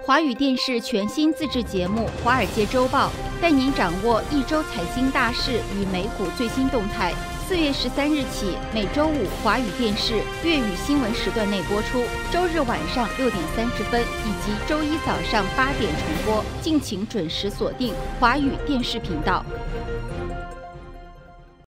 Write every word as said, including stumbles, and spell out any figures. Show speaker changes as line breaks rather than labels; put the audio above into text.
华语电视全新自制节目《华尔街周报》，带您掌握一周财经大事与美股最新动态。四月十三日起，每周五华语电视粤语新闻时段内播出，周日晚上六点三十分以及周一早上八点重播，敬请准时锁定华语电视频道。